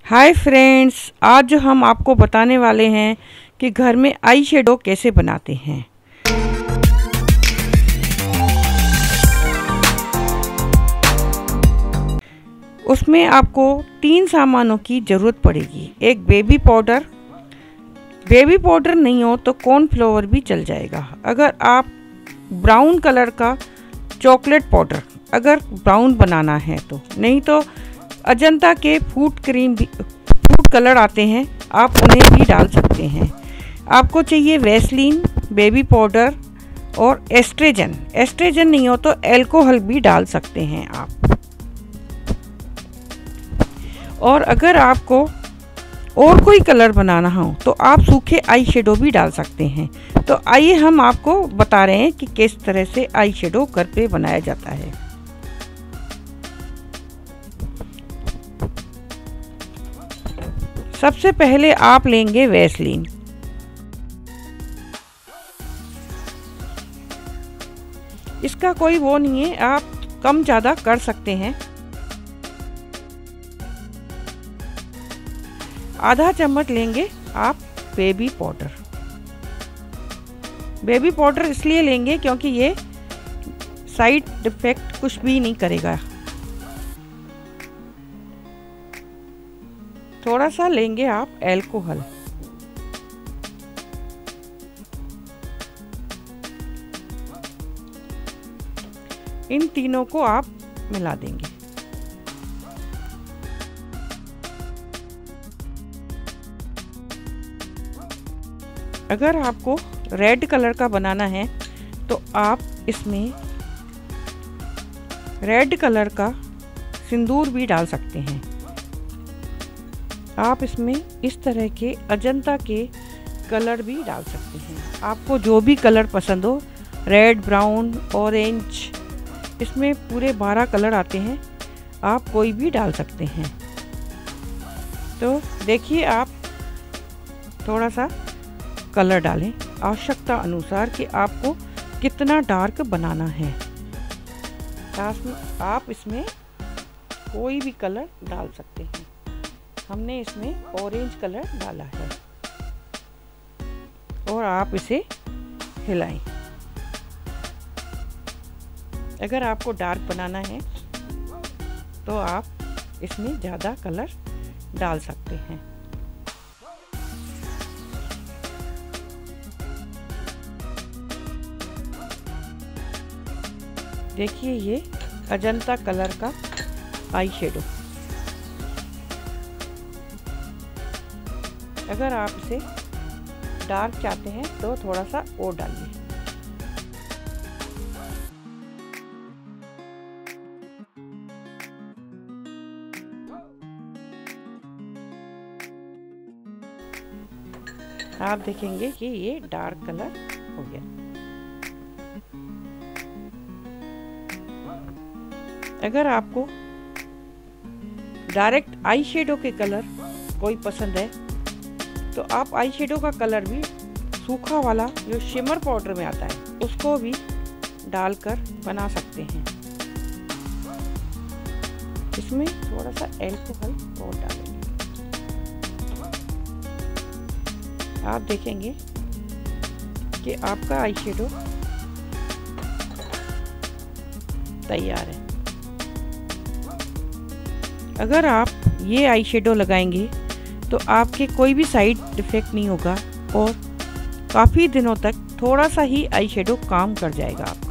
Hi friends, आज हम आपको बताने वाले हैं कि घर में आई शेडो कैसे बनाते हैं। उसमें आपको 3 सामानों की ज़रूरत पड़ेगी। एक बेबी पाउडर नहीं हो तो कॉर्नफ्लोवर भी चल जाएगा। अगर आप ब्राउन कलर का चॉकलेट पाउडर अगर ब्राउन बनाना है तो, नहीं तो अजंता के फूड कलर आते हैं, आप उन्हें भी डाल सकते हैं। आपको चाहिए वैसलीन, बेबी पाउडर और एस्ट्रेजन नहीं हो तो अल्कोहल भी डाल सकते हैं आप। और अगर आपको और कोई कलर बनाना हो तो आप सूखे आई शेडो भी डाल सकते हैं। तो आइए हम आपको बता रहे हैं कि किस तरह से आई शेडो घर पे बनाया जाता है। सबसे पहले आप लेंगे वैसलीन। इसका कोई वो नहीं है, आप कम ज़्यादा कर सकते हैं। आधा चम्मच लेंगे आप बेबी पाउडर इसलिए लेंगे क्योंकि ये साइड इफेक्ट कुछ भी नहीं करेगा। थोड़ा सा लेंगे आप अल्कोहल। इन तीनों को आप मिला देंगे। अगर आपको रेड कलर का बनाना है तो आप इसमें रेड कलर का सिंदूर भी डाल सकते हैं। आप इसमें इस तरह के अजंता के कलर भी डाल सकते हैं। आपको जो भी कलर पसंद हो, रेड, ब्राउन, ऑरेंज, इसमें पूरे 12 कलर आते हैं, आप कोई भी डाल सकते हैं। तो देखिए, आप थोड़ा सा कलर डालें आवश्यकता अनुसार कि आपको कितना डार्क बनाना है। आप इसमें कोई भी कलर डाल सकते हैं। हमने इसमें ऑरेंज कलर डाला है और आप इसे हिलाएं। अगर आपको डार्क बनाना है तो आप इसमें ज़्यादा कलर डाल सकते हैं। देखिए, ये अजंता कलर का आई शेडो। अगर आप इसे डार्क चाहते हैं तो थोड़ा सा और डालिए। आप देखेंगे कि ये डार्क कलर हो गया। अगर आपको डायरेक्ट आई शेडो के कलर कोई पसंद है तो आप आई शेडो का कलर भी सूखा वाला जो शिमर पाउडर में आता है उसको भी डालकर बना सकते हैं। इसमें थोड़ा सा अल्कोहल और डालेंगे। आप देखेंगे कि आपका आई शेडो तैयार है। अगर आप ये आई शेडो लगाएंगे तो आपके कोई भी साइड इफेक्ट नहीं होगा और काफ़ी दिनों तक थोड़ा सा ही आई शेडो काम कर जाएगा।